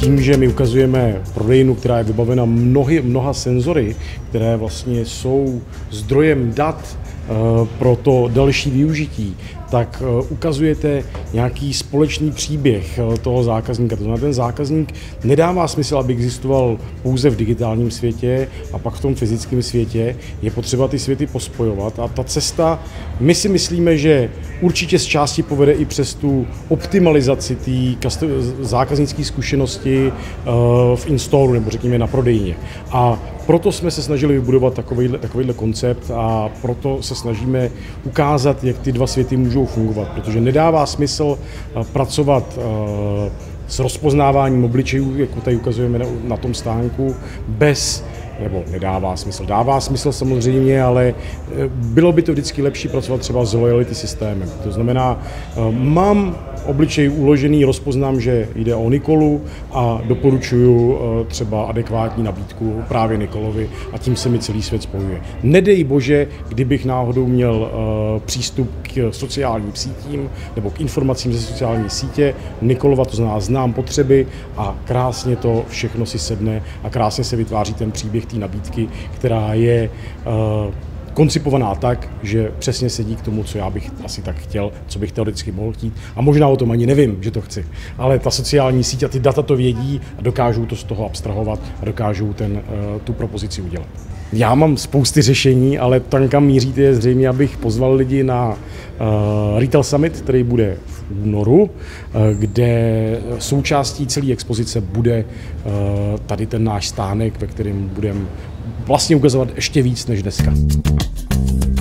tím, že my ukazujeme prodejnu, která je vybavena mnoha senzory, které vlastně jsou zdrojem dat pro to další využití, tak ukazujete nějaký společný příběh toho zákazníka. To znamená, ten zákazník nedává smysl, aby existoval pouze v digitálním světě a pak v tom fyzickém světě. Je potřeba ty světy pospojovat a ta cesta, my si myslíme, že určitě z části povede i přes tu optimalizaci té zákaznické zkušenosti v in-store nebo řekněme na prodejně. A proto jsme se snažili vybudovat takovýhle koncept a proto se snažíme ukázat, jak ty dva světy můžou fungovat, protože nedává smysl pracovat s rozpoznáváním obličejů, jako tady ukazujeme na tom stánku, nebo nedává smysl. Dává smysl samozřejmě, ale bylo by to vždycky lepší pracovat třeba s loyalty systémem. To znamená, mám obličej uložený, rozpoznám, že jde o Nikolu a doporučuju třeba adekvátní nabídku právě Nikolovi a tím se mi celý svět spojuje. Nedej bože, kdybych náhodou měl přístup k sociálním sítím nebo k informacím ze sociální sítě, Nikolova, to znamená znám potřeby a krásně to všechno si sedne a krásně se vytváří ten příběh té nabídky, která je koncipovaná tak, že přesně sedí k tomu, co já bych asi tak chtěl, co bych teoreticky mohl chtít. A možná o tom ani nevím, že to chci. Ale ta sociální síť a ty data to vědí a dokážou to z toho abstrahovat a dokážou tu propozici udělat. Já mám spousty řešení, ale tam, kam míříte, je zřejmě, abych pozval lidi na Retail Summit, který bude v únoru, kde součástí celé expozice bude tady ten náš stánek, ve kterém budeme vlastně ukazovat ještě víc než dneska.